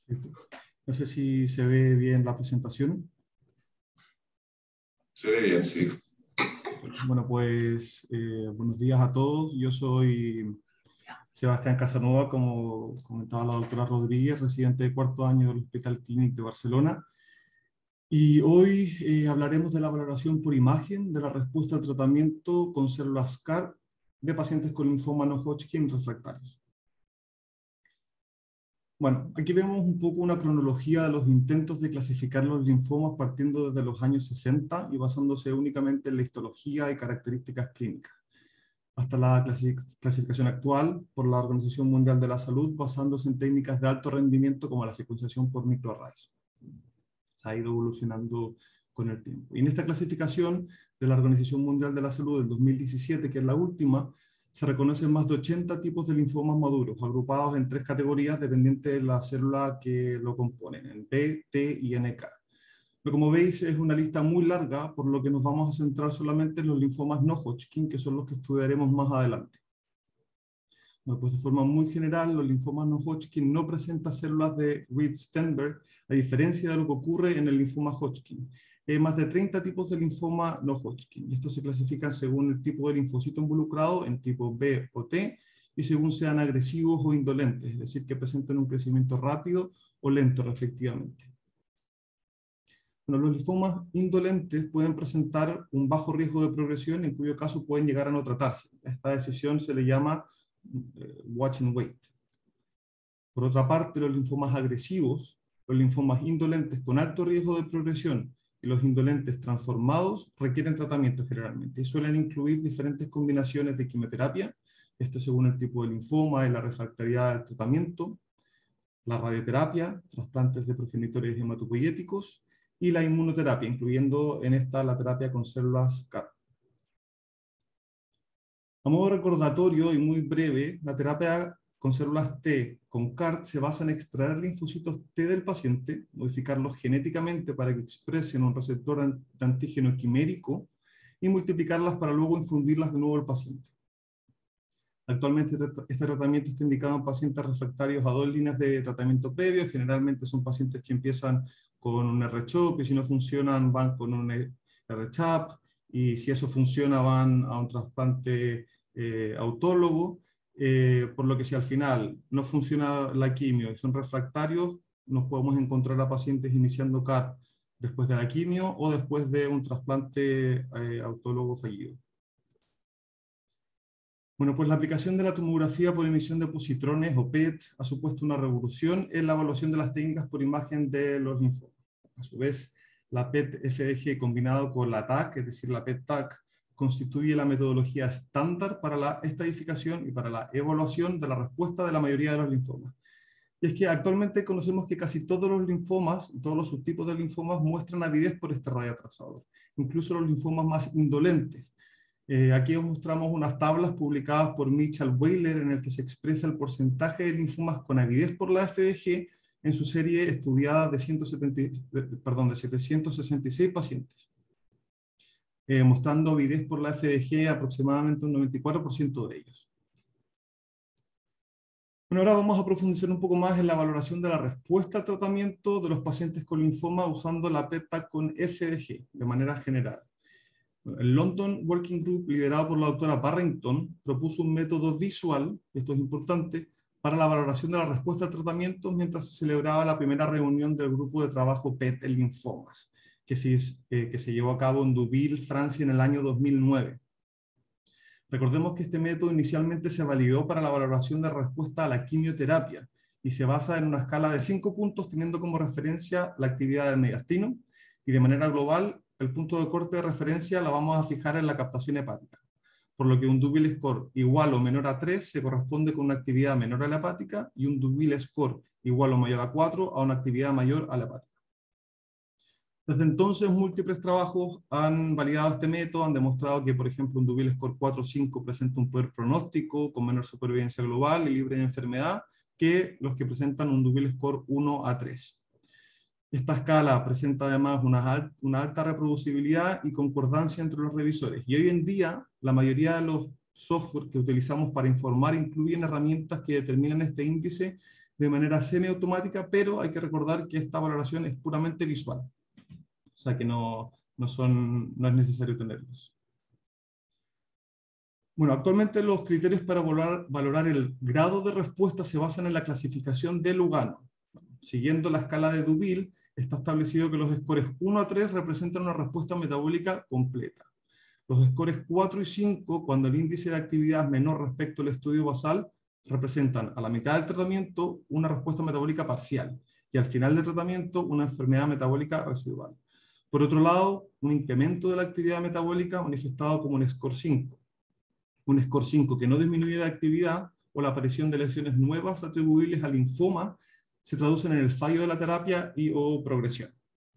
Perfecto. No sé si se ve bien la presentación. Se ve bien, sí. Bueno, pues buenos días a todos. Yo soy Sebastián Casanova, como comentaba la doctora Rodríguez, residente de cuarto año del Hospital Clínic de Barcelona. Y hoy hablaremos de la valoración por imagen de la respuesta al tratamiento con células CAR de pacientes con linfoma no Hodgkin refractarios. Bueno, aquí vemos un poco una cronología de los intentos de clasificar los linfomas partiendo desde los años 60 y basándose únicamente en la histología y características clínicas, hasta la clasificación actual por la Organización Mundial de la Salud, basándose en técnicas de alto rendimiento como la secuenciación por microarrays. Se ha ido evolucionando con el tiempo. Y en esta clasificación de la Organización Mundial de la Salud del 2017, que es la última, se reconocen más de 80 tipos de linfomas maduros, agrupados en 3 categorías dependientes de la célula que lo componen, en B, T y NK. Pero como veis, es una lista muy larga, por lo que nos vamos a centrar solamente en los linfomas no Hodgkin, que son los que estudiaremos más adelante. Bueno, pues de forma muy general, los linfomas no Hodgkin no presentan células de Reed-Sternberg, a diferencia de lo que ocurre en el linfoma Hodgkin. Hay más de 30 tipos de linfoma no Hodgkin. Estos se clasifican según el tipo de linfocito involucrado, en tipo B o T, y según sean agresivos o indolentes, es decir, que presenten un crecimiento rápido o lento respectivamente. Bueno, los linfomas indolentes pueden presentar un bajo riesgo de progresión, en cuyo caso pueden llegar a no tratarse. A esta decisión se le llama watch and wait. Por otra parte, los linfomas agresivos, los linfomas indolentes con alto riesgo de progresión y los indolentes transformados requieren tratamiento generalmente y suelen incluir diferentes combinaciones de quimioterapia, esto según el tipo de linfoma y la refractariedad del tratamiento, la radioterapia, trasplantes de progenitores hematopoyéticos y la inmunoterapia, incluyendo en esta la terapia con células CAR. A modo recordatorio y muy breve, la terapia con células T con CAR se basa en extraer linfocitos T del paciente, modificarlos genéticamente para que expresen un receptor de antígeno quimérico y multiplicarlas para luego infundirlas de nuevo al paciente. Actualmente este tratamiento está indicado en pacientes refractarios a 2 líneas de tratamiento previo. Generalmente son pacientes que empiezan con un R-CHOP y si no funcionan van con un R-CHAP y si eso funciona van a un trasplante autólogo, por lo que si al final no funciona la quimio y son refractarios, nos podemos encontrar a pacientes iniciando CAR después de la quimio o después de un trasplante autólogo fallido. Bueno, pues la aplicación de la tomografía por emisión de positrones o PET ha supuesto una revolución en la evaluación de las técnicas por imagen de los linfomas. A su vez, la PET-FDG combinado con la TAC, es decir, la PET-TAC, constituye la metodología estándar para la estadificación y para la evaluación de la respuesta de la mayoría de los linfomas. Y es que actualmente conocemos que casi todos los linfomas, todos los subtipos de linfomas muestran avidez por este radioatrasador, incluso los linfomas más indolentes. Aquí os mostramos unas tablas publicadas por Mitchell Weiler en el que se expresa el porcentaje de linfomas con avidez por la FDG en su serie estudiada de 766 pacientes, mostrando avidez por la FDG aproximadamente un 94% de ellos. Bueno, ahora vamos a profundizar un poco más en la valoración de la respuesta al tratamiento de los pacientes con linfoma usando la PET-TAC con FDG de manera general. El London Working Group, liderado por la doctora Barrington, propuso un método visual, esto es importante, para la valoración de la respuesta al tratamiento mientras se celebraba la primera reunión del grupo de trabajo PET en linfomas, que se llevó a cabo en Deauville, Francia, en el año 2009. Recordemos que este método inicialmente se validó para la valoración de respuesta a la quimioterapia y se basa en una escala de 5 puntos teniendo como referencia la actividad del mediastino y de manera global el punto de corte de referencia la vamos a fijar en la captación hepática, por lo que un Deauville score igual o menor a 3 se corresponde con una actividad menor a la hepática y un Deauville score igual o mayor a 4 a una actividad mayor a la hepática. Desde entonces, múltiples trabajos han validado este método, han demostrado que, por ejemplo, un Deauville score 4 o 5 presenta un peor pronóstico, con menor supervivencia global y libre de enfermedad, que los que presentan un Deauville score 1 a 3. Esta escala presenta además una alta reproducibilidad y concordancia entre los revisores. Y hoy en día, la mayoría de los software que utilizamos para informar incluyen herramientas que determinan este índice de manera semiautomática, pero hay que recordar que esta valoración es puramente visual. O sea que no es necesario tenerlos. Bueno, actualmente los criterios para valorar el grado de respuesta se basan en la clasificación de Lugano. Siguiendo la escala de Deauville, está establecido que los scores 1 a 3 representan una respuesta metabólica completa. Los scores 4 y 5, cuando el índice de actividad es menor respecto al estudio basal, representan a la mitad del tratamiento una respuesta metabólica parcial y al final del tratamiento una enfermedad metabólica residual. Por otro lado, un incremento de la actividad metabólica manifestado como un score 5. Un score 5 que no disminuye de actividad o la aparición de lesiones nuevas atribuibles al linfoma se traducen en el fallo de la terapia y o progresión.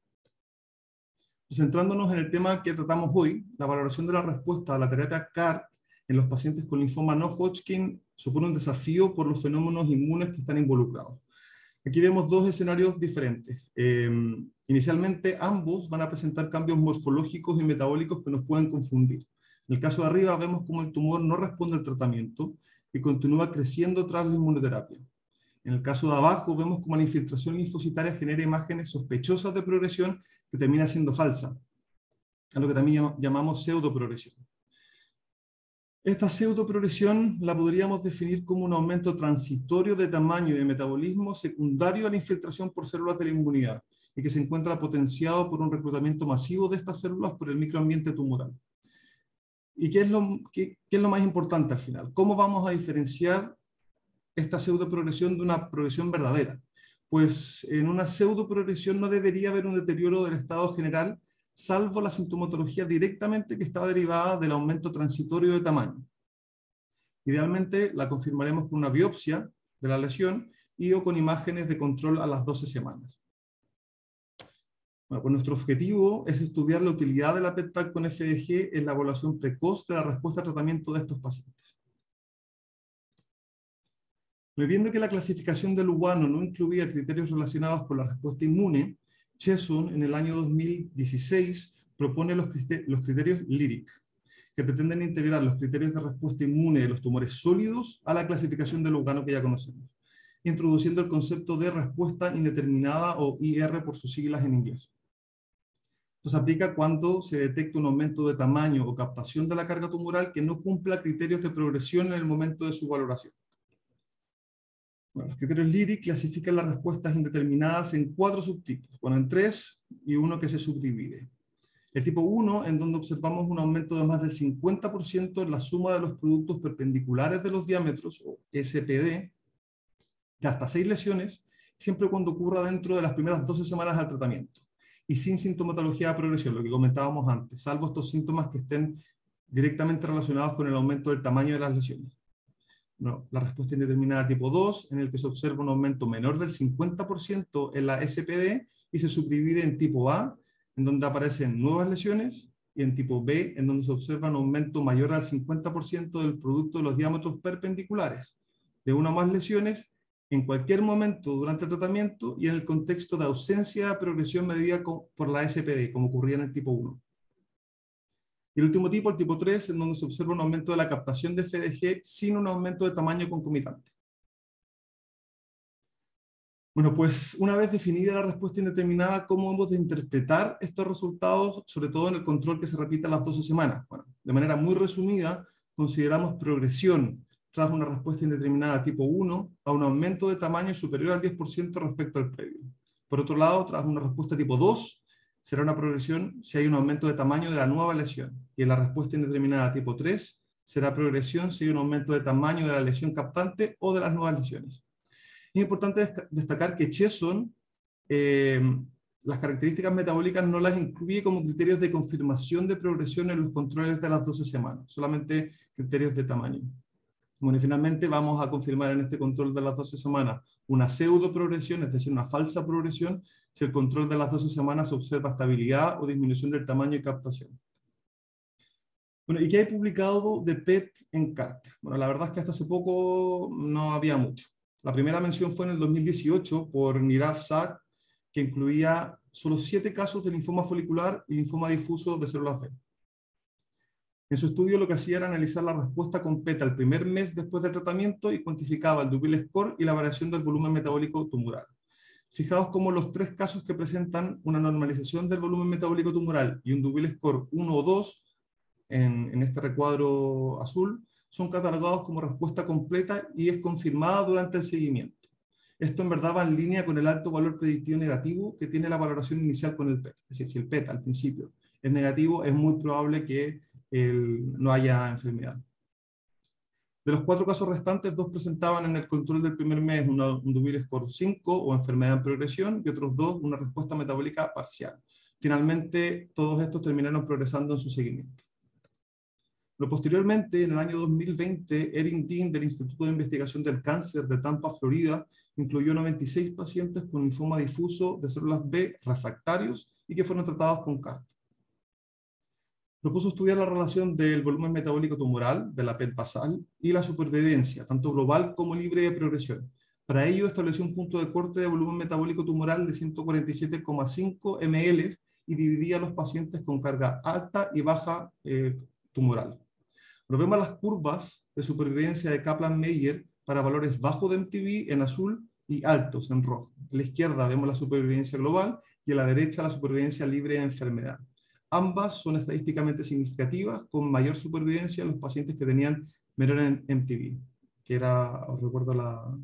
Centrándonos en el tema que tratamos hoy, la valoración de la respuesta a la terapia CAR en los pacientes con linfoma no Hodgkin supone un desafío por los fenómenos inmunes que están involucrados. Aquí vemos dos escenarios diferentes. Inicialmente, ambos van a presentar cambios morfológicos y metabólicos que nos pueden confundir. En el caso de arriba vemos cómo el tumor no responde al tratamiento y continúa creciendo tras la inmunoterapia. En el caso de abajo vemos cómo la infiltración linfocitaria genera imágenes sospechosas de progresión que termina siendo falsa, a lo que también llamamos pseudoprogresión. Esta pseudoprogresión la podríamos definir como un aumento transitorio de tamaño y de metabolismo secundario a la infiltración por células de la inmunidad y que se encuentra potenciado por un reclutamiento masivo de estas células por el microambiente tumoral. ¿Y qué es lo más importante al final? ¿Cómo vamos a diferenciar esta pseudoprogresión de una progresión verdadera? Pues en una pseudoprogresión no debería haber un deterioro del estado general, salvo la sintomatología directamente que está derivada del aumento transitorio de tamaño. Idealmente la confirmaremos con una biopsia de la lesión y o con imágenes de control a las 12 semanas. Bueno, pues nuestro objetivo es estudiar la utilidad de la PET-TAC con FDG en la evaluación precoz de la respuesta al tratamiento de estos pacientes. Viendo que la clasificación de Lugano no incluía criterios relacionados con la respuesta inmune, Cheson en el año 2016 propone los criterios LYRIC, que pretenden integrar los criterios de respuesta inmune de los tumores sólidos a la clasificación de Lugano que ya conocemos, introduciendo el concepto de respuesta indeterminada o IR por sus siglas en inglés. Esto se aplica cuando se detecta un aumento de tamaño o captación de la carga tumoral que no cumpla criterios de progresión en el momento de su valoración. Bueno, los criterios LYRIC clasifican las respuestas indeterminadas en 4 subtipos, bueno, en 3 y uno que se subdivide. El tipo 1, en donde observamos un aumento de más del 50% en la suma de los productos perpendiculares de los diámetros, o SPD, de hasta 6 lesiones, siempre cuando ocurra dentro de las primeras 12 semanas del tratamiento, y sin sintomatología de progresión, lo que comentábamos antes, salvo estos síntomas que estén directamente relacionados con el aumento del tamaño de las lesiones. No, la respuesta indeterminada tipo 2, en el que se observa un aumento menor del 50% en la SPD y se subdivide en tipo A, en donde aparecen nuevas lesiones, y en tipo B, en donde se observa un aumento mayor al 50% del producto de los diámetros perpendiculares, de una o más lesiones, en cualquier momento durante el tratamiento y en el contexto de ausencia de progresión medida por la SPD, como ocurría en el tipo 1. Y el último tipo, el tipo 3, en donde se observa un aumento de la captación de FDG sin un aumento de tamaño concomitante. Bueno, pues una vez definida la respuesta indeterminada, ¿cómo hemos de interpretar estos resultados, sobre todo en el control que se repite a las 12 semanas? Bueno, de manera muy resumida, consideramos progresión tras una respuesta indeterminada tipo 1 a un aumento de tamaño superior al 10% respecto al previo. Por otro lado, tras una respuesta tipo 2, será una progresión si hay un aumento de tamaño de la nueva lesión. Y en la respuesta indeterminada tipo 3, será progresión si hay un aumento de tamaño de la lesión captante o de las nuevas lesiones. Es importante destacar que Cheson las características metabólicas no las incluye como criterios de confirmación de progresión en los controles de las 12 semanas, solamente criterios de tamaño. Bueno, y finalmente vamos a confirmar en este control de las 12 semanas una pseudoprogresión, es decir, una falsa progresión, si el control de las 12 semanas observa estabilidad o disminución del tamaño y captación. Bueno, ¿y qué hay publicado de PET en CART? Bueno, la verdad es que hasta hace poco no había mucho. La primera mención fue en el 2018 por Nirav Sar, que incluía solo 7 casos de linfoma folicular y linfoma difuso de células B. En su estudio lo que hacía era analizar la respuesta con PET al primer mes después del tratamiento y cuantificaba el Dupil score y la variación del volumen metabólico tumoral. Fijaos cómo los tres casos que presentan una normalización del volumen metabólico tumoral y un Dupil score 1 o 2 en este recuadro azul son catalogados como respuesta completa y es confirmada durante el seguimiento. Esto en verdad va en línea con el alto valor predictivo negativo que tiene la valoración inicial con el PET. Es decir, si el PET al principio es negativo, es muy probable que no haya enfermedad. De los 4 casos restantes, 2 presentaban en el control del primer mes un Dupil score 5 o enfermedad en progresión y otros 2 una respuesta metabólica parcial. Finalmente, todos estos terminaron progresando en su seguimiento. Pero posteriormente, en el año 2020, Erin Dean del Instituto de Investigación del Cáncer de Tampa, Florida, incluyó 96 pacientes con linfoma difuso de células B refractarios y que fueron tratados con CAR-T. Propuso estudiar la relación del volumen metabólico tumoral, de la PET basal, y la supervivencia, tanto global como libre de progresión. Para ello estableció un punto de corte de volumen metabólico tumoral de 147,5 ml y dividía a los pacientes con carga alta y baja tumoral. Nos vemos las curvas de supervivencia de Kaplan-Meier para valores bajos de MTV en azul y altos en rojo. A la izquierda vemos la supervivencia global y a la derecha la supervivencia libre de enfermedad. Ambas son estadísticamente significativas, con mayor supervivencia en los pacientes que tenían menor MTV, que era, os recuerdo,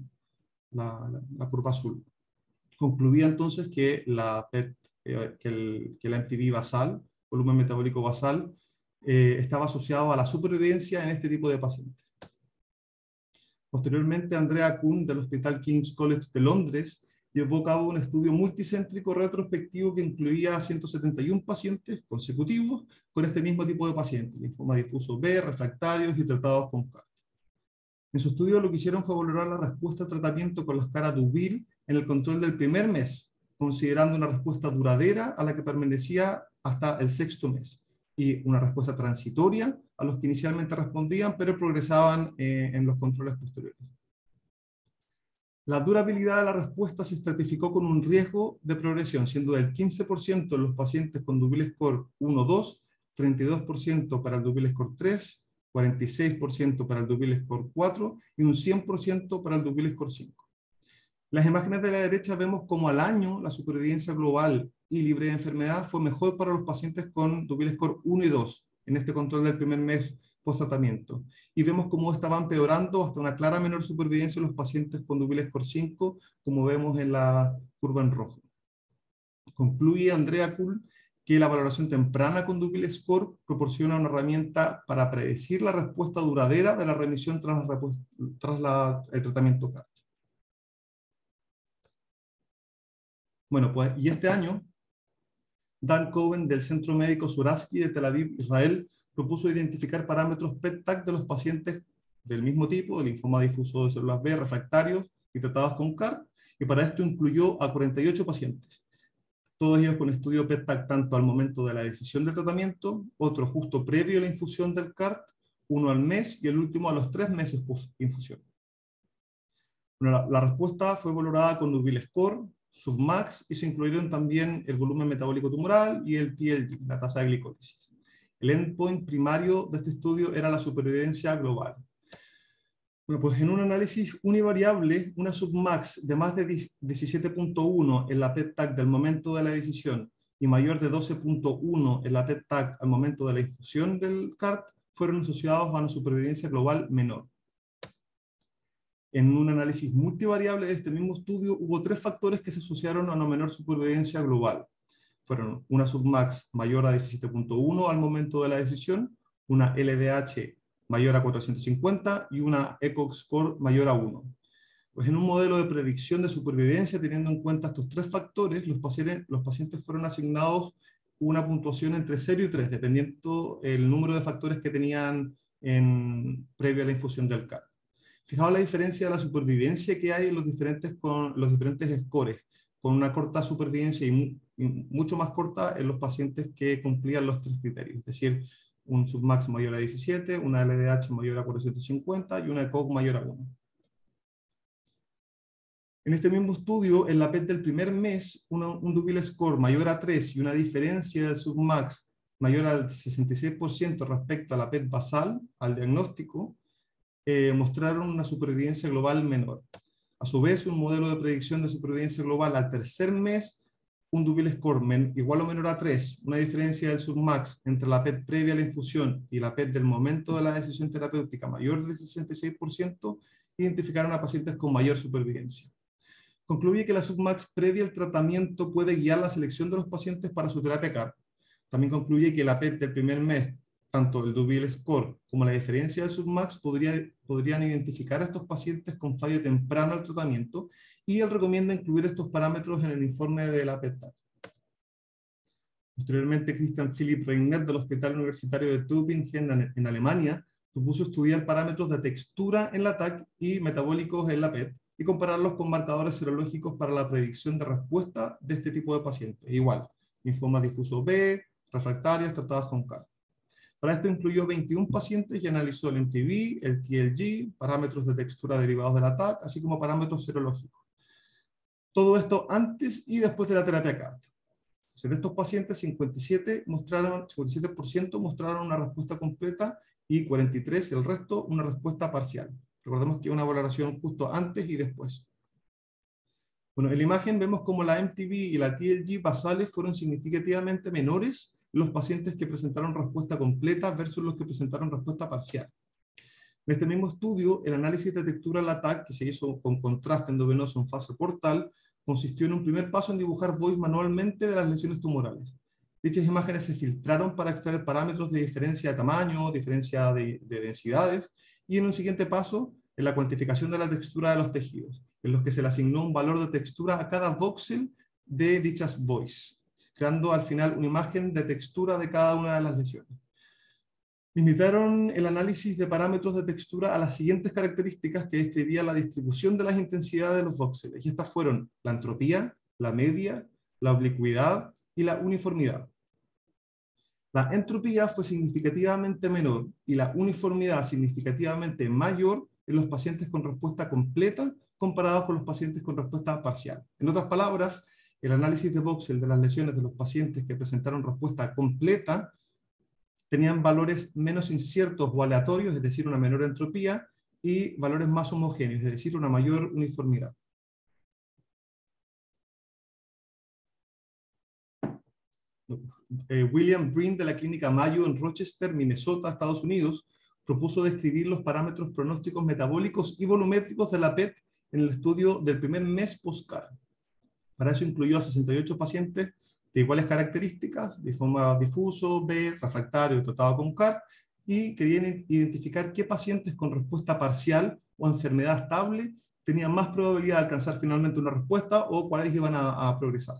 la curva azul. Concluía entonces que la PET, que la MTV basal, volumen metabólico basal, estaba asociado a la supervivencia en este tipo de pacientes. Posteriormente, Andrea Kuhn del Hospital King's College de Londres llevó a cabo un estudio multicéntrico retrospectivo que incluía a 171 pacientes consecutivos con este mismo tipo de pacientes, linfoma difuso B, refractarios y tratados con CAR-T. En su estudio lo que hicieron fue valorar la respuesta al tratamiento con las caras Dupil en el control del primer mes, considerando una respuesta duradera a la que permanecía hasta el 6º mes, y una respuesta transitoria a los que inicialmente respondían, pero progresaban en los controles posteriores. La durabilidad de la respuesta se estratificó con un riesgo de progresión, siendo del 15% en los pacientes con Dupil score 1-2, 32% para el Dupil score 3, 46% para el Dupil score 4 y un 100% para el Dupil score 5. Las imágenes de la derecha vemos como al año la supervivencia global y libre de enfermedad fue mejor para los pacientes con Dupil score 1 y 2 en este control del primer mes post-tratamiento. Y vemos cómo estaban empeorando hasta una clara menor supervivencia en los pacientes con Dupil score 5, como vemos en la curva en rojo. Concluye Andrea Kuhl que la valoración temprana con Dupil score proporciona una herramienta para predecir la respuesta duradera de la remisión tras el tratamiento CAR-T. Bueno, pues, y este año, Dan Cohen del Centro Médico Zuraski de Tel Aviv, Israel, propuso identificar parámetros PET-TAC de los pacientes del mismo tipo, de linfoma difuso de células B, refractarios y tratados con CAR, y para esto incluyó a 48 pacientes. Todos ellos con estudio PET-TAC tanto al momento de la decisión de tratamiento, otro justo previo a la infusión del CAR, uno al mes y el último a los 3 meses post-infusión. Bueno, la respuesta fue valorada con Dupil score, submax, y se incluyeron también el volumen metabólico tumoral y el TLG, la tasa de glicólisis. El endpoint primario de este estudio era la supervivencia global. Bueno, pues en un análisis univariable, una submax de más de 17.1 en la PET-TAC del momento de la decisión y mayor de 12.1 en la PET-TAC al momento de la infusión del CAR-T fueron asociados a una supervivencia global menor. En un análisis multivariable de este mismo estudio, hubo 3 factores que se asociaron a una menor supervivencia global. Fueron una submax mayor a 17.1 al momento de la decisión, una LDH mayor a 450 y una ECOG score mayor a 1. Pues en un modelo de predicción de supervivencia, teniendo en cuenta estos 3 factores, los pacientes fueron asignados una puntuación entre 0 y 3, dependiendo el número de factores que tenían previo a la infusión del CAR. Fijaos la diferencia de la supervivencia que hay en los diferentes scores, con una corta supervivencia y mucho más corta en los pacientes que cumplían los 3 criterios, es decir, un submax mayor a 17, una LDH mayor a 450 y una ECOG mayor a 1. En este mismo estudio, en la PET del primer mes, un Dupil score mayor a 3 y una diferencia de submax mayor al 66% respecto a la PET basal, al diagnóstico, mostraron una supervivencia global menor. A su vez, un modelo de predicción de supervivencia global al tercer mes, un Dubile score igual o menor a 3, una diferencia del submax entre la PET previa a la infusión y la PET del momento de la decisión terapéutica mayor del 66%, identificaron a pacientes con mayor supervivencia. Concluye que la submax previa al tratamiento puede guiar la selección de los pacientes para su terapia CAR. También concluye que la PET del primer mes, tanto el Dubile score como la diferencia del submax podrían identificar a estos pacientes con fallo temprano al tratamiento, y él recomienda incluir estos parámetros en el informe de la PET-TAC. Posteriormente, Christian Philipp Reigner del Hospital Universitario de Tübingen en Alemania propuso estudiar parámetros de textura en la TAC y metabólicos en la PET y compararlos con marcadores serológicos para la predicción de respuesta de este tipo de pacientes. Igual, linfoma difuso B, refractarios tratados con CAR. Para esto incluyó 21 pacientes y analizó el MTV, el TLG, parámetros de textura derivados de la TAC, así como parámetros serológicos. Todo esto antes y después de la terapia CAR. En estos pacientes, 57% mostraron una respuesta completa y 43%, el resto, una respuesta parcial. Recordemos que una valoración justo antes y después. Bueno, en la imagen vemos como la MTV y la TLG basales fueron significativamente menores en los pacientes que presentaron respuesta completa versus los que presentaron respuesta parcial. En este mismo estudio, el análisis de textura en la TAC, que se hizo con contraste endovenoso en fase portal, consistió en un primer paso en dibujar voids manualmente de las lesiones tumorales. Dichas imágenes se filtraron para extraer parámetros de diferencia de tamaño, diferencia de densidades, y en un siguiente paso, en la cuantificación de la textura de los tejidos, en los que se le asignó un valor de textura a cada voxel de dichas voids, creando al final una imagen de textura de cada una de las lesiones. Limitaron el análisis de parámetros de textura a las siguientes características que describían la distribución de las intensidades de los voxeles, y estas fueron la entropía, la media, la oblicuidad y la uniformidad. La entropía fue significativamente menor y la uniformidad significativamente mayor en los pacientes con respuesta completa comparados con los pacientes con respuesta parcial. En otras palabras, el análisis de voxel de las lesiones de los pacientes que presentaron respuesta completa tenían valores menos inciertos o aleatorios, es decir, una menor entropía, y valores más homogéneos, es decir, una mayor uniformidad. William Breen de la clínica Mayo en Rochester, Minnesota, Estados Unidos, propuso describir los parámetros pronósticos metabólicos y volumétricos de la PET en el estudio del primer mes post-CAR. Para eso incluyó a 68 pacientes de iguales características, linfoma difuso, B, refractario, tratado con CAR, y querían identificar qué pacientes con respuesta parcial o enfermedad estable tenían más probabilidad de alcanzar finalmente una respuesta o cuáles iban a progresar.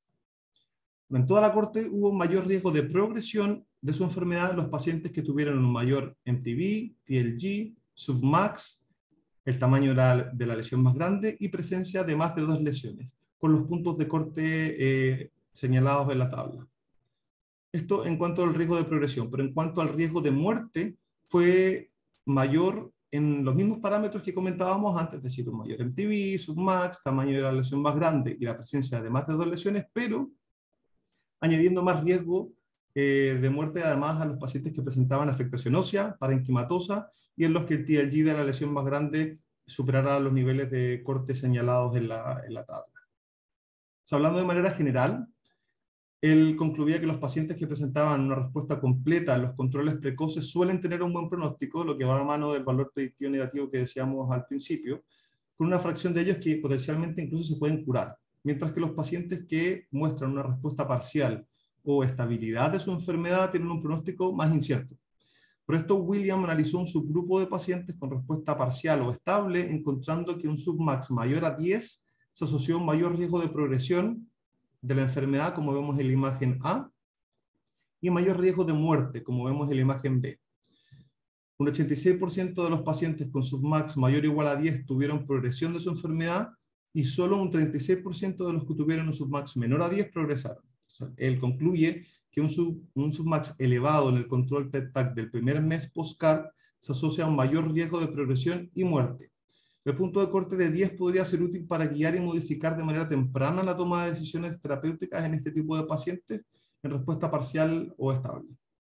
En toda la corte hubo un mayor riesgo de progresión de su enfermedad en los pacientes que tuvieron un mayor MTV, TLG, submax, el tamaño de la lesión más grande y presencia de más de 2 lesiones, con los puntos de corte señalados en la tabla. Esto en cuanto al riesgo de progresión, pero en cuanto al riesgo de muerte fue mayor en los mismos parámetros que comentábamos antes, es decir, un mayor MTV, submax, tamaño de la lesión más grande y la presencia de más de 2 lesiones, pero añadiendo más riesgo de muerte además a los pacientes que presentaban afectación ósea, parenquimatosa, y en los que el TLG de la lesión más grande superara los niveles de corte señalados en la tabla. Hablando de manera general, él concluía que los pacientes que presentaban una respuesta completa a los controles precoces suelen tener un buen pronóstico, lo que va a mano del valor predictivo negativo que decíamos al principio, con una fracción de ellos que potencialmente incluso se pueden curar, mientras que los pacientes que muestran una respuesta parcial o estabilidad de su enfermedad tienen un pronóstico más incierto. Por esto, William analizó un subgrupo de pacientes con respuesta parcial o estable, encontrando que un submax mayor a 10 se asoció a un mayor riesgo de progresión de la enfermedad, como vemos en la imagen A, y mayor riesgo de muerte, como vemos en la imagen B. Un 86% de los pacientes con submax mayor o igual a 10 tuvieron progresión de su enfermedad, y solo un 36% de los que tuvieron un submax menor a 10 progresaron. O sea, él concluye que un submax elevado en el control PET-TAC del primer mes post-CAR se asocia a un mayor riesgo de progresión y muerte. El punto de corte de 10 podría ser útil para guiar y modificar de manera temprana la toma de decisiones terapéuticas en este tipo de pacientes, en respuesta parcial o estable.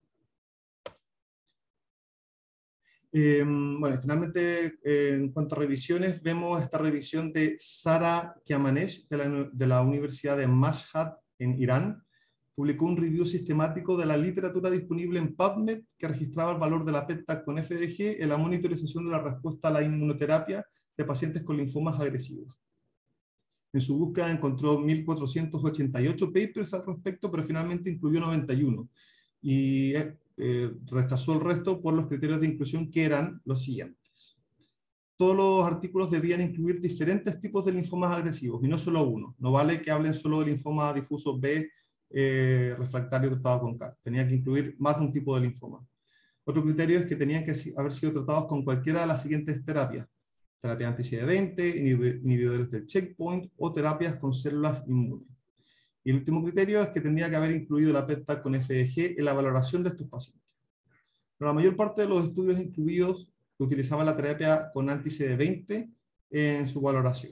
Bueno, finalmente, en cuanto a revisiones, vemos esta revisión de Sara Kiamanesh de la Universidad de Mashhad en Irán. Publicó un review sistemático de la literatura disponible en PubMed que registraba el valor de la PET-TAC con FDG en la monitorización de la respuesta a la inmunoterapia de pacientes con linfomas agresivos. En su búsqueda encontró 1.488 papers al respecto, pero finalmente incluyó 91. Y rechazó el resto por los criterios de inclusión que eran los siguientes. Todos los artículos debían incluir diferentes tipos de linfomas agresivos y no solo uno. No vale que hablen solo de linfoma difuso B refractario tratado con CAR. Tenía que incluir más de un tipo de linfoma. Otro criterio es que tenían que haber sido tratados con cualquiera de las siguientes terapias: terapia anti-CD20, inhibidores del checkpoint o terapias con células inmunes. Y el último criterio es que tendría que haber incluido la PET-TAC con FDG en la valoración de estos pacientes. Pero la mayor parte de los estudios incluidos utilizaban la terapia con anti-CD20 en su valoración.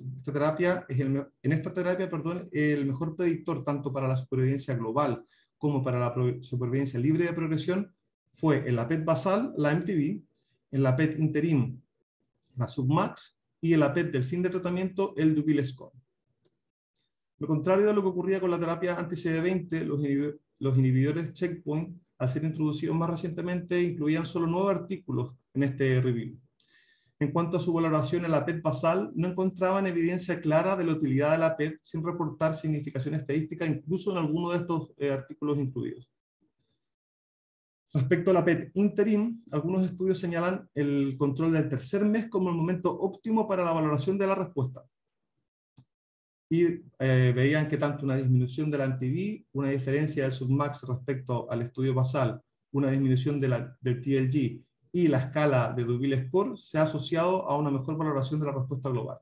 En esta terapia, el mejor predictor tanto para la supervivencia global como para la supervivencia libre de progresión fue en la PET basal, la MTV, en la PET interim, la submax, y en la PET del fin de tratamiento, el Dupil score. Lo contrario de lo que ocurría con la terapia anti-CD20, los inhibidores checkpoint, al ser introducidos más recientemente, incluían solo 9 artículos en este review. En cuanto a su valoración en la PET basal, no encontraban evidencia clara de la utilidad de la PET sin reportar significación estadística, incluso en alguno de estos artículos incluidos. Respecto a la PET interim, algunos estudios señalan el control del tercer mes como el momento óptimo para la valoración de la respuesta. Y veían que tanto una disminución de la MTV, una diferencia del submax respecto al estudio basal, una disminución del TLG y la escala de Dupil score se ha asociado a una mejor valoración de la respuesta global.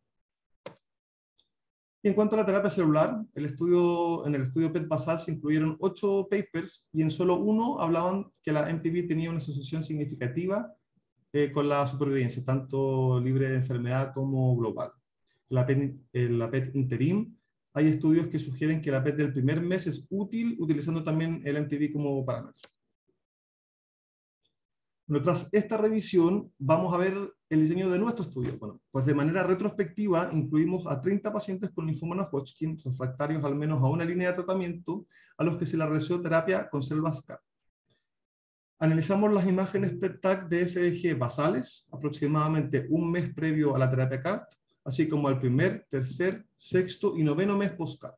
Y en cuanto a la terapia celular, en el estudio PET basal se incluyeron 8 papers y en solo uno hablaban que la MTV tenía una asociación significativa con la supervivencia, tanto libre de enfermedad como global. En la PET interim hay estudios que sugieren que la PET del primer mes es útil utilizando también el MTV como parámetro. Bueno, tras esta revisión vamos a ver el diseño de nuestro estudio. Bueno, pues de manera retrospectiva incluimos a 30 pacientes con linfoma no-Hodgkin refractarios al menos a una línea de tratamiento a los que se les realizó terapia con células CAR. Analizamos las imágenes PET-TAC de FDG basales aproximadamente un mes previo a la terapia CAR, así como al primer, tercer, sexto y noveno mes post-CAR.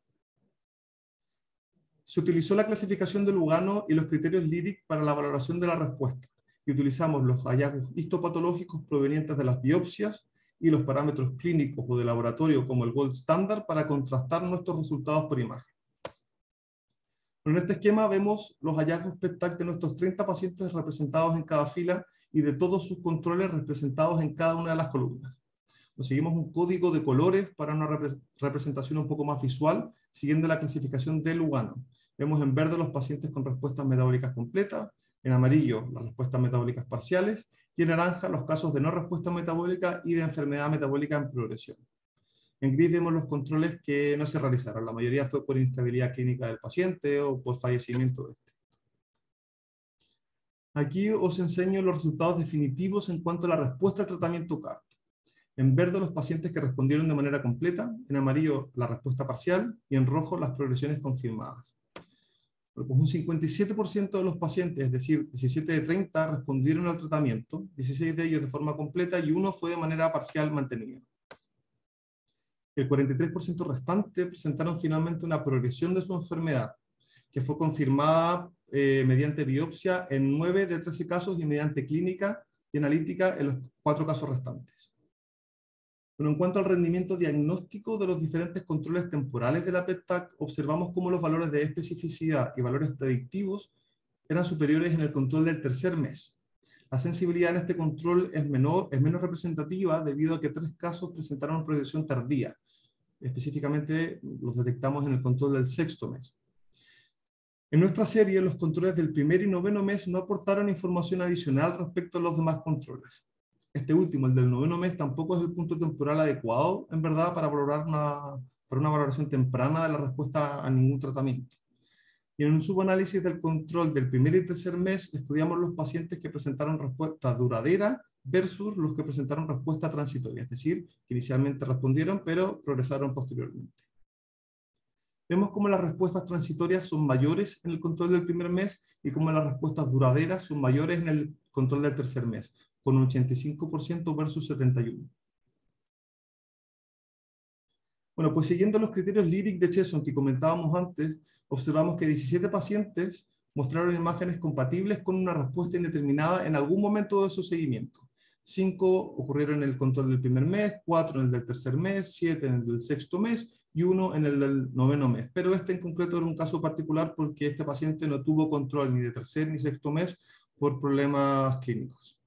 Se utilizó la clasificación de Lugano y los criterios LYRIC para la valoración de la respuesta, y utilizamos los hallazgos histopatológicos provenientes de las biopsias y los parámetros clínicos o de laboratorio como el gold standard para contrastar nuestros resultados por imagen. En este esquema vemos los hallazgos PET-TAC de nuestros 30 pacientes representados en cada fila y de todos sus controles representados en cada una de las columnas. Nos seguimos un código de colores para una representación un poco más visual, siguiendo la clasificación de Lugano. Vemos en verde los pacientes con respuestas metabólicas completas, en amarillo las respuestas metabólicas parciales, y en naranja los casos de no respuesta metabólica y de enfermedad metabólica en progresión. En gris vemos los controles que no se realizaron. La mayoría fue por inestabilidad clínica del paciente o por fallecimiento de este. Aquí os enseño los resultados definitivos en cuanto a la respuesta al tratamiento CAR. En verde los pacientes que respondieron de manera completa, en amarillo la respuesta parcial y en rojo las progresiones confirmadas. Pues un 57% de los pacientes, es decir, 17 de 30, respondieron al tratamiento, 16 de ellos de forma completa y uno fue de manera parcial mantenido. El 43% restante presentaron finalmente una progresión de su enfermedad, que fue confirmada mediante biopsia en 9 de 13 casos y mediante clínica y analítica en los 4 casos restantes. Pero en cuanto al rendimiento diagnóstico de los diferentes controles temporales de la PET-TAC, observamos cómo los valores de especificidad y valores predictivos eran superiores en el control del tercer mes. La sensibilidad en este control es menos representativa debido a que 3 casos presentaron progresión tardía. Específicamente los detectamos en el control del sexto mes. En nuestra serie, los controles del primer y noveno mes no aportaron información adicional respecto a los demás controles. Este último, el del noveno mes, tampoco es el punto temporal adecuado, en verdad, para una valoración temprana de la respuesta a ningún tratamiento. Y en un subanálisis del control del primer y tercer mes, estudiamos los pacientes que presentaron respuesta duradera versus los que presentaron respuesta transitoria, es decir, que inicialmente respondieron, pero progresaron posteriormente. Vemos cómo las respuestas transitorias son mayores en el control del primer mes y cómo las respuestas duraderas son mayores en el control del tercer mes, con un 85% versus 71%. Bueno, pues siguiendo los criterios LYRIC de Chesson que comentábamos antes, observamos que 17 pacientes mostraron imágenes compatibles con una respuesta indeterminada en algún momento de su seguimiento. 5 ocurrieron en el control del primer mes, 4 en el del tercer mes, 7 en el del sexto mes y 1 en el del noveno mes. Pero este en concreto era un caso particular porque este paciente no tuvo control ni de tercer ni sexto mes por problemas clínicos.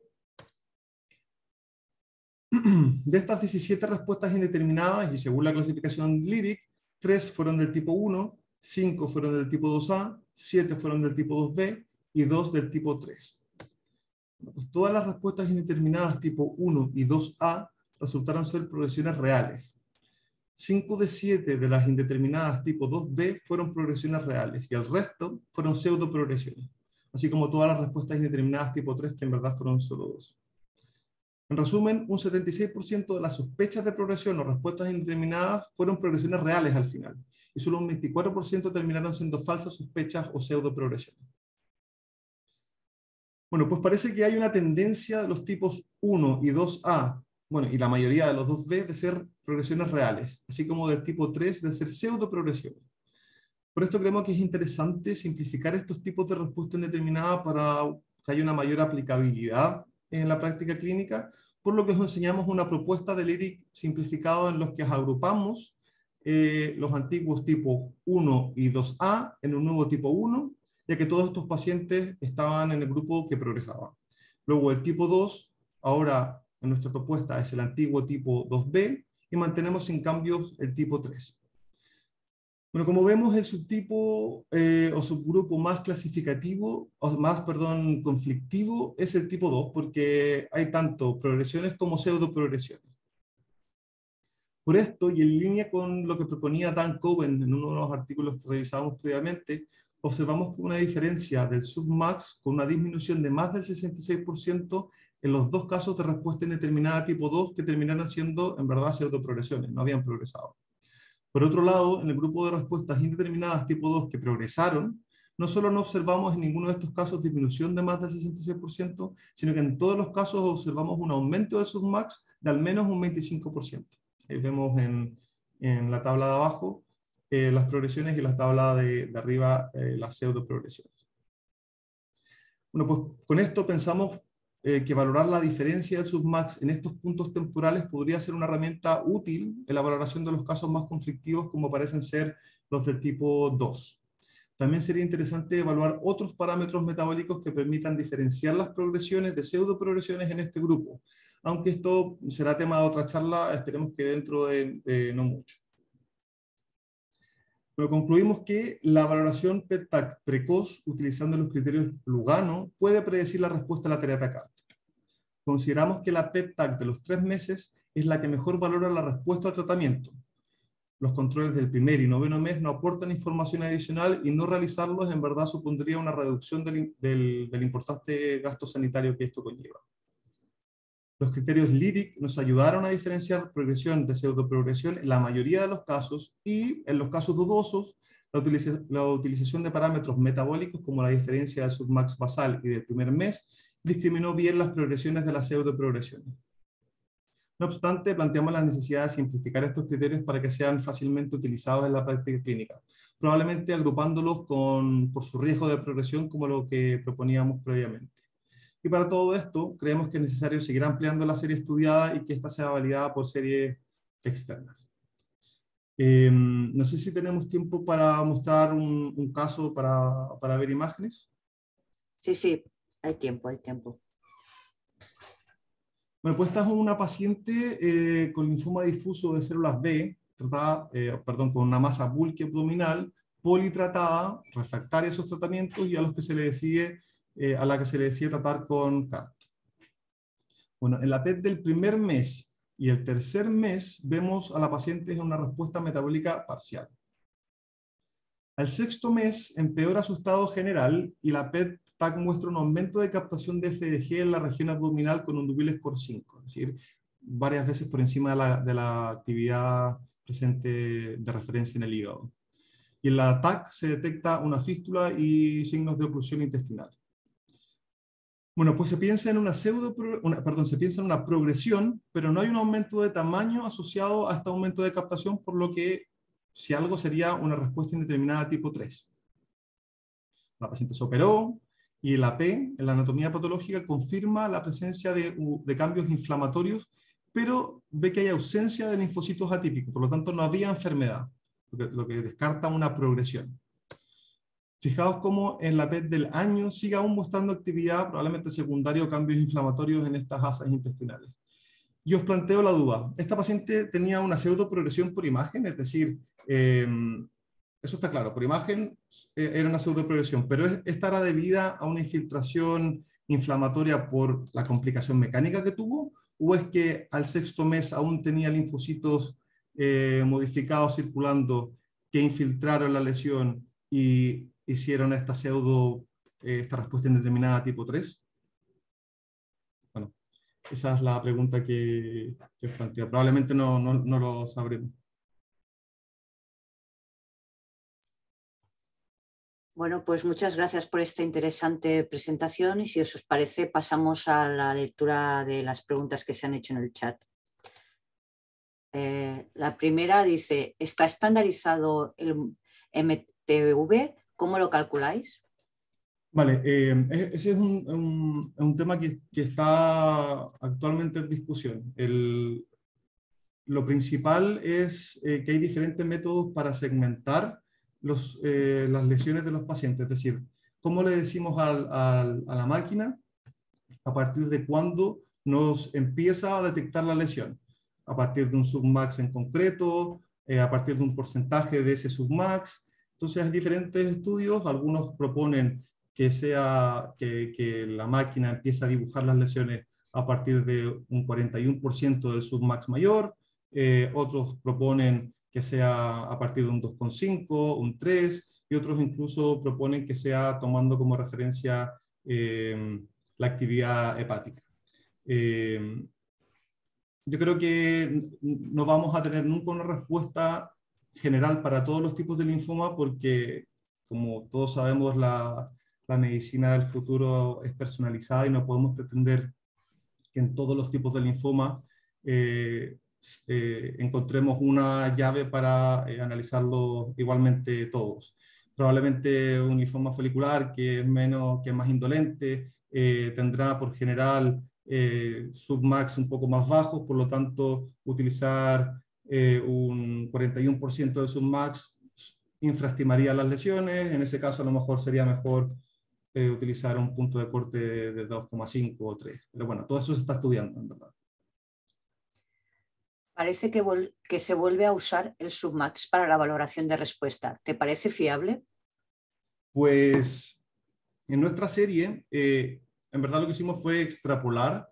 De estas 17 respuestas indeterminadas, y según la clasificación LYRIC, 3 fueron del tipo 1, 5 fueron del tipo 2A, 7 fueron del tipo 2B y 2 del tipo 3. Pues todas las respuestas indeterminadas tipo 1 y 2A resultaron ser progresiones reales. 5 de 7 de las indeterminadas tipo 2B fueron progresiones reales y el resto fueron pseudo progresiones, así como todas las respuestas indeterminadas tipo 3 que en verdad fueron solo 2. En resumen, un 76% de las sospechas de progresión o respuestas indeterminadas fueron progresiones reales al final, y solo un 24% terminaron siendo falsas sospechas o pseudo progresiones. Bueno, pues parece que hay una tendencia de los tipos 1 y 2A, bueno, y la mayoría de los 2B de ser progresiones reales, así como del tipo 3 de ser pseudo progresiones. Por esto creemos que es interesante simplificar estos tipos de respuesta indeterminada para que haya una mayor aplicabilidad en la práctica clínica, por lo que os enseñamos una propuesta de LYRIC simplificado en los que agrupamos los antiguos tipos 1 y 2A en un nuevo tipo 1, ya que todos estos pacientes estaban en el grupo que progresaba. Luego el tipo 2, ahora en nuestra propuesta es el antiguo tipo 2B, y mantenemos sin cambios el tipo 3. Bueno, como vemos, el subtipo o subgrupo más clasificativo, perdón, conflictivo, es el tipo 2, porque hay tanto progresiones como pseudo progresiones. Por esto, y en línea con lo que proponía Dan Cohen en uno de los artículos que revisábamos previamente, observamos una diferencia del submax con una disminución de más del 66% en los dos casos de respuesta indeterminada tipo 2 que terminaron siendo, en verdad, pseudo progresiones, no habían progresado. Por otro lado, en el grupo de respuestas indeterminadas tipo 2 que progresaron, no solo no observamos en ninguno de estos casos disminución de más del 66%, sino que en todos los casos observamos un aumento de submax de al menos un 25%. Ahí vemos en la tabla de abajo las progresiones y la tabla de arriba las pseudo progresiones. Bueno, pues con esto pensamos que valorar la diferencia del submax en estos puntos temporales podría ser una herramienta útil en la valoración de los casos más conflictivos, como parecen ser los del tipo 2. También sería interesante evaluar otros parámetros metabólicos que permitan diferenciar las progresiones de pseudo progresiones en este grupo, aunque esto será tema de otra charla, esperemos que dentro de no mucho. Pero concluimos que la valoración PET-TAC precoz, utilizando los criterios Lugano, puede predecir la respuesta a la terapia CAR. Consideramos que la PET-TAC de los 3 meses es la que mejor valora la respuesta al tratamiento. Los controles del primer y noveno mes no aportan información adicional y no realizarlos en verdad supondría una reducción del importante gasto sanitario que esto conlleva. Los criterios LYRIC nos ayudaron a diferenciar progresión de pseudoprogresión en la mayoría de los casos y, en los casos dudosos, la utilización de parámetros metabólicos como la diferencia del submax basal y del primer mes discriminó bien las progresiones de las pseudoprogresiones. No obstante, planteamos la necesidad de simplificar estos criterios para que sean fácilmente utilizados en la práctica clínica, probablemente agrupándolos por su riesgo de progresión como lo que proponíamos previamente. Y para todo esto, creemos que es necesario seguir ampliando la serie estudiada y que esta sea validada por series externas. No sé si tenemos tiempo para mostrar un caso para ver imágenes. Sí, hay tiempo, hay tiempo. Bueno, pues esta es una paciente con linfoma difuso de células B, tratada, con una masa bulky abdominal, politratada, refractaria a esos tratamientos y a la que se le decide tratar con CART. Bueno, en la PET del primer mes y el tercer mes vemos a la paciente en una respuesta metabólica parcial. Al sexto mes empeora su estado general y la PET-TAC muestra un aumento de captación de FDG en la región abdominal con un Dubile score 5, es decir, varias veces por encima de la actividad presente de referencia en el hígado. Y en la TAC se detecta una fístula y signos de oclusión intestinal. Bueno, pues se piensa en se piensa en una progresión, pero no hay un aumento de tamaño asociado a este aumento de captación, por lo que si algo sería una respuesta indeterminada tipo 3. La paciente se operó y la P, en la anatomía patológica, confirma la presencia de cambios inflamatorios, pero ve que hay ausencia de linfocitos atípicos, por lo tanto no había enfermedad, lo que descarta una progresión. Fijaos cómo en la PET del año sigue aún mostrando actividad, probablemente secundaria o cambios inflamatorios en estas asas intestinales. Y os planteo la duda. Esta paciente tenía una pseudoprogresión por imagen, es decir, eso está claro, por imagen era una pseudoprogresión, pero esta era debida a una infiltración inflamatoria por la complicación mecánica que tuvo, o es que al sexto mes aún tenía linfocitos modificados circulando que infiltraron la lesión y hicieron esta esta respuesta indeterminada tipo 3? Bueno, esa es la pregunta que os planteo. Probablemente no lo sabremos. Bueno, pues muchas gracias por esta interesante presentación y si os parece pasamos a la lectura de las preguntas que se han hecho en el chat. La primera dice, ¿está estandarizado el MTV? ¿Cómo lo calculáis? Vale, ese es un tema que está actualmente en discusión. Lo principal es que hay diferentes métodos para segmentar las lesiones de los pacientes, es decir, cómo le decimos a la máquina a partir de cuándo nos empieza a detectar la lesión, a partir de un submax en concreto, a partir de un porcentaje de ese submax. Entonces hay diferentes estudios, algunos proponen que la máquina empiece a dibujar las lesiones a partir de un 41% del submax mayor, otros proponen que sea a partir de un 2,5, un 3, y otros incluso proponen que sea tomando como referencia la actividad hepática. Yo creo que no vamos a tener nunca una respuesta general para todos los tipos de linfoma porque, como todos sabemos, la medicina del futuro es personalizada y no podemos pretender que en todos los tipos de linfoma encontremos una llave para analizarlos igualmente todos. Probablemente un linfoma folicular que es más indolente tendrá por general submax un poco más bajos, por lo tanto utilizar un 41% de submax infraestimaría las lesiones. En ese caso a lo mejor sería mejor utilizar un punto de corte de 2,5 o 3. Pero bueno, todo eso se está estudiando, en verdad. Parece que se vuelve a usar el submax para la valoración de respuesta. ¿Te parece fiable? Pues en nuestra serie, en verdad lo que hicimos fue extrapolar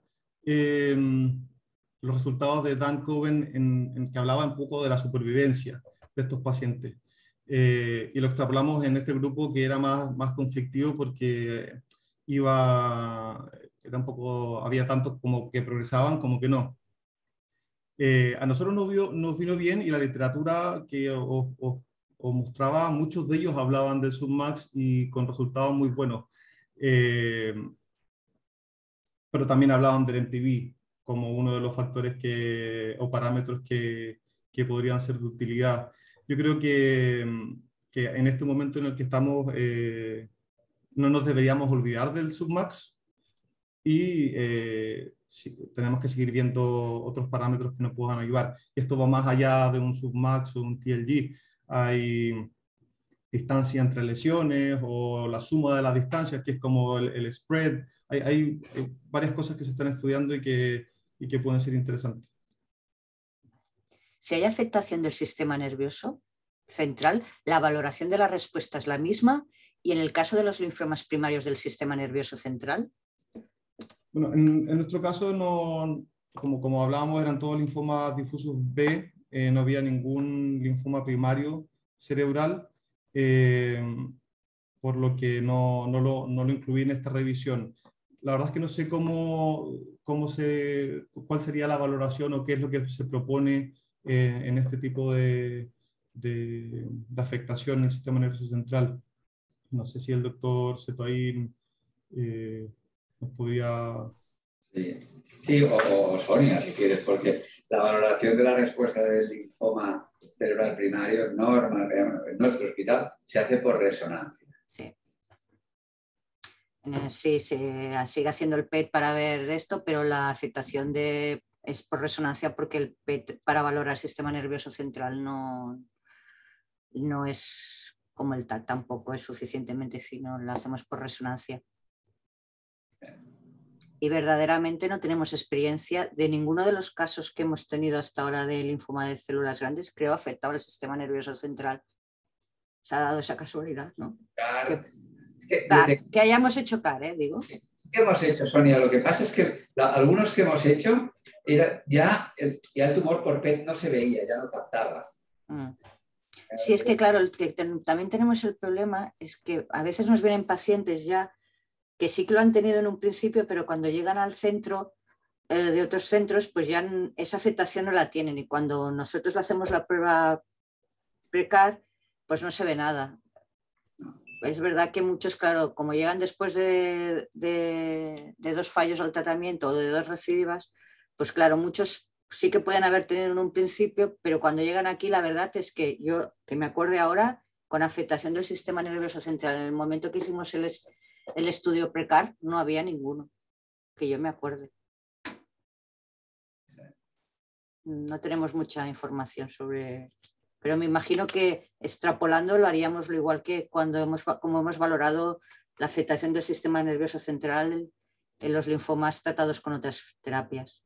los resultados de Dan Coven en que hablaba un poco de la supervivencia de estos pacientes. Y lo extrapolamos en este grupo que era más conflictivo porque había tantos como que progresaban como que no. A nosotros nos vino bien y la literatura que os mostraba, muchos de ellos hablaban del submax y con resultados muy buenos. Pero también hablaban del MTV como uno de los factores o parámetros que podrían ser de utilidad. Yo creo que en este momento en el que estamos no nos deberíamos olvidar del submax y tenemos que seguir viendo otros parámetros que nos puedan ayudar. Esto va más allá de un submax o un TLG. Hay distancia entre lesiones o la suma de las distancias, que es como el spread. Hay varias cosas que se están estudiando y que pueden ser interesantes. Si hay afectación del sistema nervioso central, la valoración de la respuesta es la misma y en el caso de los linfomas primarios del sistema nervioso central. Bueno, en nuestro caso, como hablábamos, eran todos linfomas difusos B, no había ningún linfoma primario cerebral. por lo que no lo incluí en esta revisión. La verdad es que no sé cuál sería la valoración o qué es lo que se propone en este tipo de afectación en el sistema nervioso central. No sé si el doctor Setoaín nos podría... Sí, sí, o Sonia, si quieres, porque la valoración de la respuesta del linfoma cerebral primario en nuestro hospital se hace por resonancia. Sí. Sí, se sigue haciendo el PET para ver esto, pero la afectación es por resonancia porque el PET para valorar el sistema nervioso central no es como el TAC, tampoco es suficientemente fino, lo hacemos por resonancia. Y verdaderamente no tenemos experiencia de ninguno de los casos que hemos tenido hasta ahora de linfoma de células grandes, creo, afectaba el sistema nervioso central. Se ha dado esa casualidad, ¿no? Claro. Que hayamos hecho CAR, digo. Sí, ¿qué hemos hecho, Sonia? Lo que pasa es que algunos que hemos hecho, ya el tumor por PET no se veía, ya no captaba. Sí, es que claro, también tenemos el problema, es que a veces nos vienen pacientes ya que sí que lo han tenido en un principio, pero cuando llegan al centro de otros centros, pues ya esa afectación no la tienen. Y cuando nosotros le hacemos la prueba pre-CAR, pues no se ve nada. Es verdad que muchos, claro, como llegan después de 2 fallos al tratamiento o de 2 recidivas, pues claro, muchos sí que pueden haber tenido en un principio, pero cuando llegan aquí la verdad es que yo, que me acuerde ahora, con afectación del sistema nervioso central, en el momento que hicimos el estudio pre-CAR, no había ninguno, que yo me acuerde. No tenemos mucha información sobre... Pero me imagino que extrapolando lo haríamos lo igual que como hemos valorado la afectación del sistema nervioso central en los linfomas tratados con otras terapias.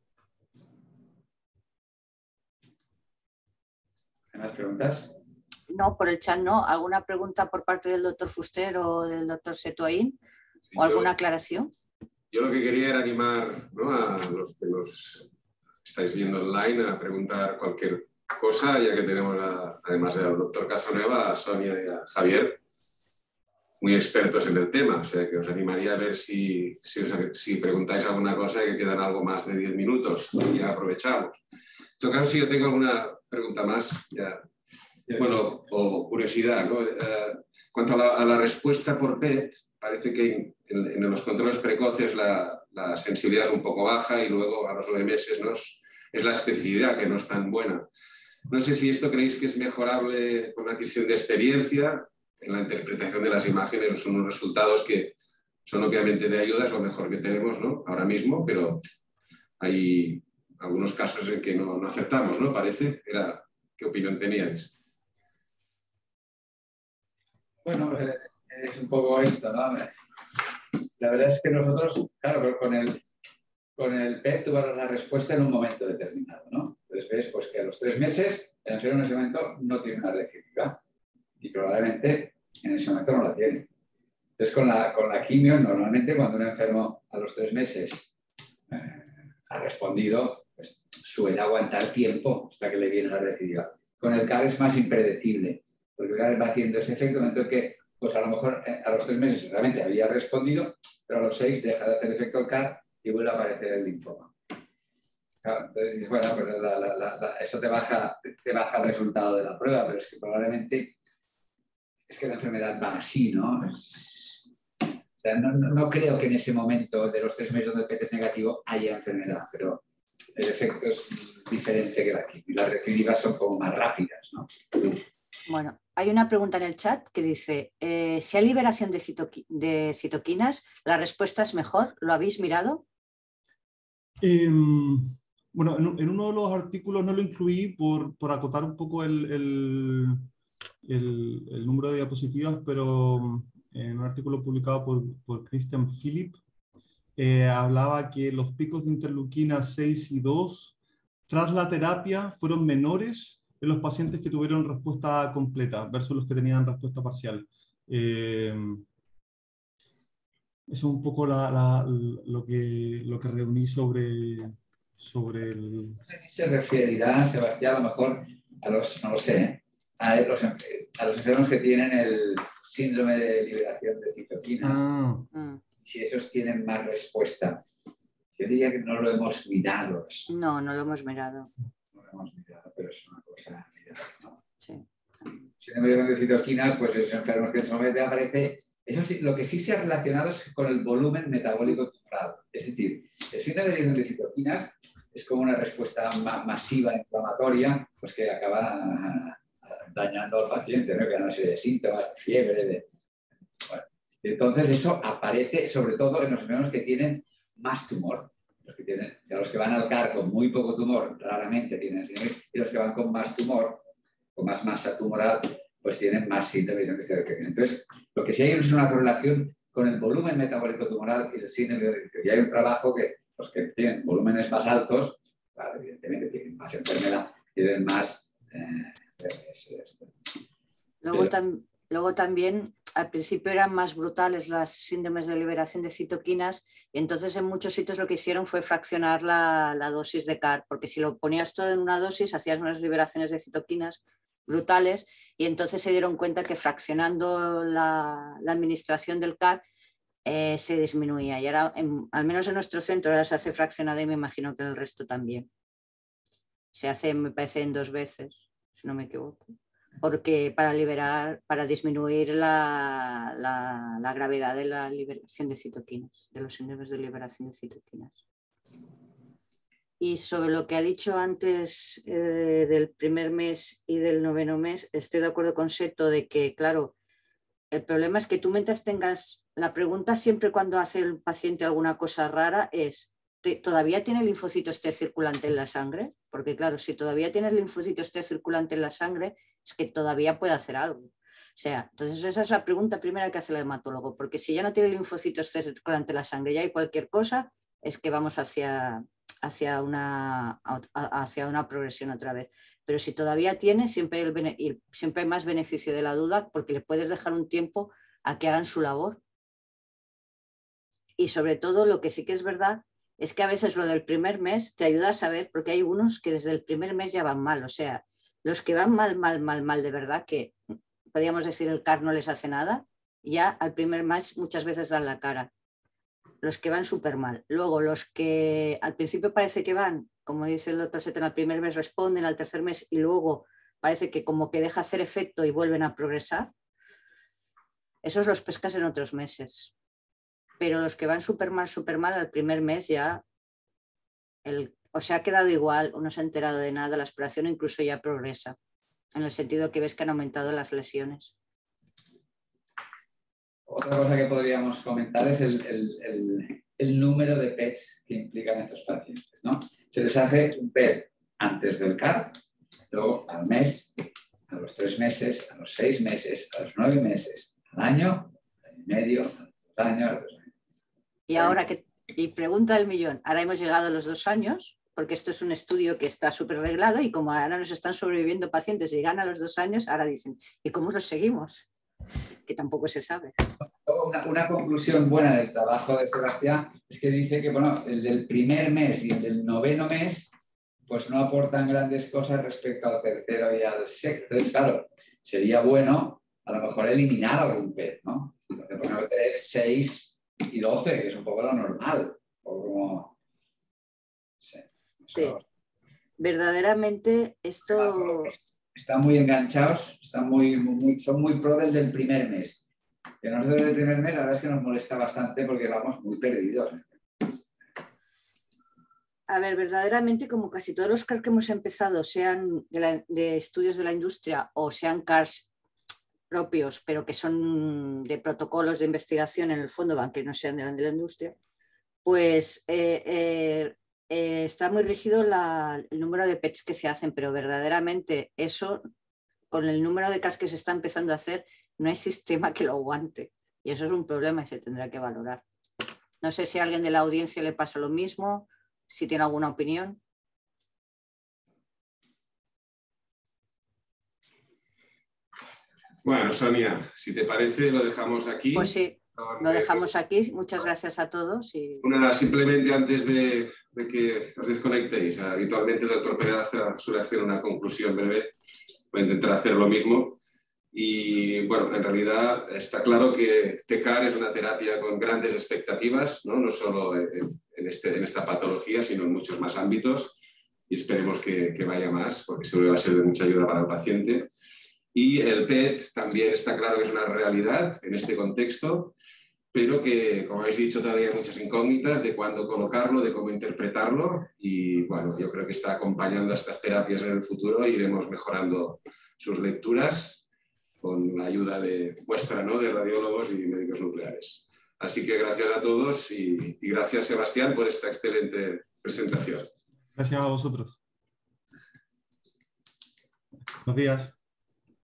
¿Más preguntas? No, por el chat no. ¿Alguna pregunta por parte del doctor Fuster o del doctor Setoaín? Sí, ¿o alguna aclaración? Yo lo que quería era animar, ¿no?, a los que nos estáis viendo online a preguntar cualquier cosa, ya que tenemos, además del doctor Casanueva, a Sonia y a Javier, muy expertos en el tema. O sea, que os animaría a ver si preguntáis alguna cosa y que quedan algo más de 10 minutos y ya aprovechamos. En todo caso, si yo tengo alguna pregunta más, ya, bueno, o curiosidad, ¿no? Cuanto a la respuesta por PET, parece que en los controles precoces la sensibilidad es un poco baja y luego a los 9 meses, ¿no?, es la especificidad que no es tan buena. No sé si esto creéis que es mejorable con la adquisición de experiencia en la interpretación de las imágenes. Son unos resultados que son obviamente de ayuda, es lo mejor que tenemos, ¿no?, ahora mismo, pero hay algunos casos en que no acertamos, ¿no? Parece. ¿Qué opinión teníais? Bueno, es un poco esto, ¿no? La verdad es que nosotros, claro, con el PET tuvimos la respuesta en un momento determinado, ¿no? Entonces ves pues, que a los 3 meses, el enfermo en ese momento no tiene una recidiva y probablemente en ese momento no la tiene. Entonces con la quimio, normalmente cuando un enfermo a los 3 meses ha respondido, pues suele aguantar tiempo hasta que le viene la recidiva. Con el CAR es más impredecible, porque el CAR va haciendo ese efecto, en el momento que pues a lo mejor a los 3 meses realmente había respondido, pero a los 6 deja de hacer efecto el CAR y vuelve a aparecer el linfoma. Claro, entonces dices, bueno, pues eso te baja el resultado de la prueba, pero es que probablemente es que la enfermedad va así, ¿no? O sea, no creo que en ese momento de los 3 meses donde el PET es negativo haya enfermedad, pero el efecto es diferente que la quimio. Las recidivas son como más rápidas, ¿no? Bueno, hay una pregunta en el chat que dice, si hay liberación de citoquinas, ¿la respuesta es mejor? ¿Lo habéis mirado? Bueno, en uno de los artículos no lo incluí por acotar un poco el número de diapositivas, pero en un artículo publicado por Christian Philipp, hablaba que los picos de interleuquina 6 y 2 tras la terapia fueron menores en los pacientes que tuvieron respuesta completa versus los que tenían respuesta parcial. Eso es un poco lo que reuní sobre el... No sé si se referirá, Sebastián, a lo mejor a los, no lo sé, a los enfermos que tienen el síndrome de liberación de citoquinas, si esos tienen más respuesta. Yo diría que no lo hemos mirado. No, no lo hemos mirado. No lo hemos mirado, pero es una cosa a mirar, ¿no? Sí. Síndrome de citoquinas, pues esos enfermos que en su momento aparece. Eso sí, lo que sí se ha relacionado es con el volumen metabólico tumoral. Es decir, el síndrome de citoquinas es como una respuesta masiva inflamatoria, pues que acaba dañando al paciente, ¿no? Que da una serie de síntomas, de fiebre. Bueno. Entonces, eso aparece sobre todo en los enfermos que tienen más tumor. Los que van al CAR con muy poco tumor raramente tienen síndrome, y los que van con más tumor, con más masa tumoral, pues tienen más síndrome de citoquinas. Entonces, lo que sí hay es una correlación con el volumen metabólico tumoral y el síndrome de citoquinas. Y hay un trabajo que los que tienen volúmenes más altos, claro, evidentemente tienen más enfermedad, tienen más... Luego también, al principio eran más brutales las síndromes de liberación de citoquinas y entonces en muchos sitios lo que hicieron fue fraccionar la dosis de CAR, porque si lo ponías todo en una dosis hacías unas liberaciones de citoquinas brutales y entonces se dieron cuenta que fraccionando la administración del CAR se disminuía y ahora, al menos en nuestro centro, ahora se hace fraccionada y me imagino que en el resto también. Se hace, me parece, en 2 veces, si no me equivoco, porque para disminuir la gravedad de la liberación de citoquinas, de los síndromes de liberación de citoquinas. Y sobre lo que ha dicho antes del primer mes y del 9º mes, estoy de acuerdo con Seto de que, claro, el problema es que tú mientras tengas... La pregunta siempre cuando hace el paciente alguna cosa rara es, ¿todavía tiene linfocitos T circulante en la sangre? Porque claro, si todavía tienes linfocitos T circulante en la sangre, es que todavía puede hacer algo. O sea, entonces esa es la pregunta primera que hace el hematólogo, porque si ya no tiene linfocitos T circulante en la sangre, ya hay cualquier cosa, es que vamos hacia una progresión otra vez. Pero si todavía tiene, siempre hay más beneficio de la duda porque le puedes dejar un tiempo a que hagan su labor. Y sobre todo lo que sí que es verdad es que a veces lo del primer mes te ayuda a saber, porque hay unos que desde el primer mes ya van mal. O sea, los que van mal de verdad, que podríamos decir el CAR no les hace nada, ya al primer mes muchas veces dan la cara. Los que van súper mal. Luego, los que al principio parece que van, como dice el doctor Seto, al primer mes responden, al tercer mes y luego parece que como que deja hacer efecto y vuelven a progresar, esos los pescas en otros meses. Pero los que van súper mal, al primer mes ya o se ha quedado igual o no se ha enterado de nada, la exploración incluso ya progresa, en el sentido que ves que han aumentado las lesiones. Otra cosa que podríamos comentar es el número de PETs que implican estos pacientes, ¿no? Se les hace un PET antes del CAR, luego al mes, a los 3 meses, a los 6 meses, a los 9 meses, al año y medio, a los 2 años. Y ahora y pregunta del millón, ahora hemos llegado a los 2 años, porque esto es un estudio que está súper reglado y como ahora nos están sobreviviendo pacientes y llegan a los 2 años, ahora dicen, ¿y cómo los seguimos? Que tampoco se sabe. Una conclusión buena del trabajo de Sebastián es que dice que bueno, el del primer mes y el del 9º mes pues no aportan grandes cosas respecto al tercero y al sexto. Entonces, claro, sería bueno a lo mejor eliminar algún PET, ¿no? Entonces, poner 3, 6 y 12, que es un poco lo normal. O como... Sí. Verdaderamente esto... Están muy enganchados, son muy pro del primer mes. Que nosotros del primer mes la verdad es que nos molesta bastante porque vamos muy perdidos. A ver, verdaderamente como casi todos los CARs que hemos empezado, sean de estudios de la industria o sean CARs propios, pero que son de protocolos de investigación en el fondo, aunque no sean de la industria, pues está muy rígido el número de PETs que se hacen, pero verdaderamente eso, con el número de CARs que se está empezando a hacer, no hay sistema que lo aguante. Y eso es un problema y se tendrá que valorar. No sé si a alguien de la audiencia le pasa lo mismo, si tiene alguna opinión. Bueno, Sonia, si te parece, lo dejamos aquí. Pues sí, lo dejamos aquí. Muchas gracias a todos. Simplemente antes de que os desconectéis, habitualmente el doctor Pedraza suele hacer una conclusión breve. voy a intentar hacer lo mismo. Y bueno, en realidad está claro que TCAR es una terapia con grandes expectativas, no solo en esta patología, sino en muchos más ámbitos, y esperemos que vaya más, porque seguro que va a ser de mucha ayuda para el paciente. Y el PET también está claro que es una realidad en este contexto, pero que, como habéis dicho, todavía hay muchas incógnitas de cuándo colocarlo, de cómo interpretarlo, y bueno, yo creo que está acompañando a estas terapias en el futuro e iremos mejorando sus lecturas con la ayuda de vuestra, ¿no?, de radiólogos y médicos nucleares. Así que gracias a todos y gracias, Sebastián, por esta excelente presentación. Gracias a vosotros. Buenos días.